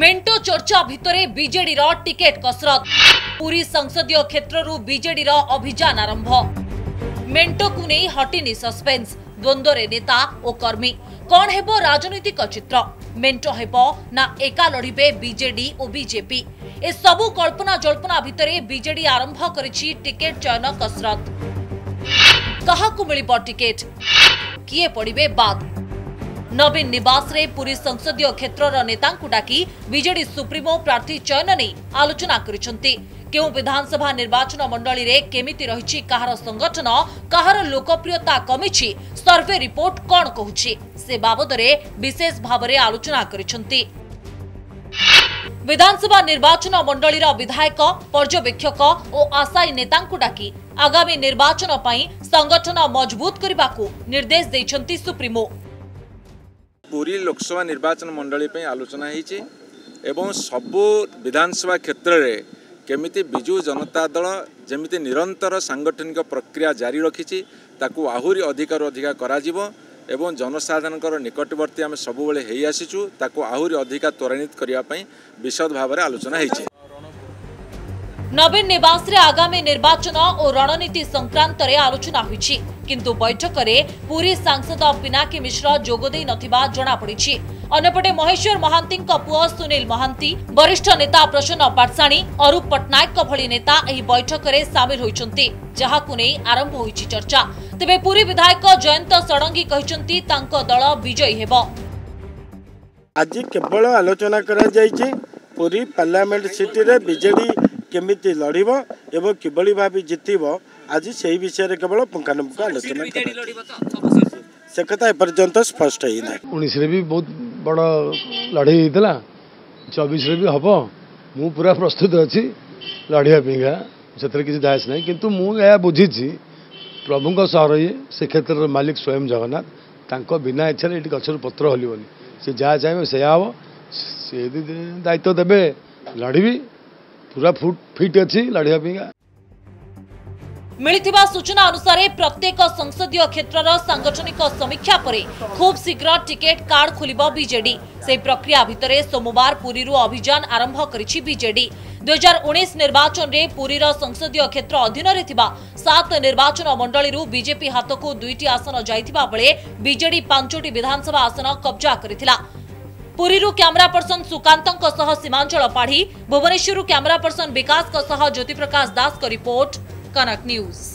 मेंटो चर्चा भितरे बीजेडी रो टिकेट कसरत। पुरी संसदीय क्षेत्रु बीजेडी रो अभियान आरंभ। मेंटो को नहीं हटिनी सस्पेंस। द्वंद्वरे नेता और कर्मी कौन हेबो राजनीतिक चित्र। मेंटो हेबो ना एका लड़िबे बीजेडी और बीजेपी। ए सबु कल्पना जल्पना भितरे बीजेडी आरंभ करिछि टिकेट चयन कसरत। कहाकु मिलिबो टिकेट, किए पड़िबे बाद। नवीन निवास रे पुरी संसदीय क्षेत्र नेतांकु डाकी बीजेडी सुप्रीमो प्रार्थी चयन नहीं आलोचना करिसंती। केउ विधानसभा निर्वाचन मंडली रे केमिति रहिछि कहार संगठन, कहार लोकप्रियता कमिछि, सर्वे रिपोर्ट कोन कहूछि से बाबद रे विशेष भावरे आलोचना करिसंती। विधानसभा निर्वाचन मंडली रा विधायक, पर्यवेक्षक और आशायी नेतांकु डाकी आगामी निर्वाचन पई संगठन मजबूत करबाकू निर्देश दैछंती सुप्रीमो। पूरी लोकसभा निर्वाचन मंडली पे आलोचना होईची एवं सबु विधानसभा क्षेत्र रे केमिति बिजु जनता दल जेमिति निरंतर सांगठनिक प्रक्रिया जारी रखिची ताकू आहुरी अधिकार अधिका करा जिवो एवं जनसाधारण निकटवर्ती आम सबु बेले हेई आसीचु ताकू आहुरी अधिका त्वरान्वित करिया पई विशद भाव आलोचना होईची। नवीन निवास रे आगामी निर्वाचन और रणनीति संक्रांत रे आलोचना होईची, किंतु बैठक रे पूरी सांसद पिनाकी मिश्र जोगदे नथिबा जणा पड़िछि। अन्यपटे महेश्वर महांती पुओ सुनील महांती, वरिष्ठ नेता प्रसन्न पाटसाणी, अरूप पटनायक भली नेता एही बैठक रे शामिल होइछन्ती, जहाकु नै आरंभ होइछि चर्चा। तेबे पूरी विधायक जयंत षडंगी कहिसन्ती तांको दल विजयी हेबो। आज केवल आलोचना करा जायछि पूरी पार्लियामेंट सिटी रे बीजेडी केमिति लड़िब एवं किभली भाव जितब आज से विषय केवल पुंखानुपुंख आलोचना से कथा एपर्यंत स्पष्ट ही ना। 19 रे भी बहुत बड़ लड़ाई होता, 24 रे भी हम मु पूरा प्रस्तुत अच्छी लड़िया से किसी दायस ना, किंतु मुझे बुझी प्रभु सहर ये से क्षेत्र मालिक स्वयं जगन्नाथ तांको बिना इच्छा ये गचर पत्र हलबनी, सी जहाँ चाहे से हम सी दायित्व देवे लड़बी पूरा फिट अच्छी लड़िया। मिलिथिबा सूचना अनुसार प्रत्येक संसदीय क्षेत्रर सांगठनिक समीक्षा परे खूब शीघ्र टिकेट कार्ड खुलिबो बीजेडी। से प्रक्रिया भितरे सोमवार पुरीरु अभियान आरंभ करिछि बीजेडी। 2019 निर्वाचन रे पुरीर संसदीय क्षेत्र अधीन रे थिबा 7 निर्वाचन मंडलीरु बीजेपी हाथकु 2टी आसन जाइथिबा बेले बीजेडी 5टी विधानसभा आसन कब्जा करिथिला। पुरीरु कैमरा पर्सन सुकांतଙ୍କ सह सीमांचल पाढ़ी, भुवनेश्वरु कैमरा पर्सन विकास सह ज्योति प्रकाश दास को रिपोर्ट, कनक न्यूज।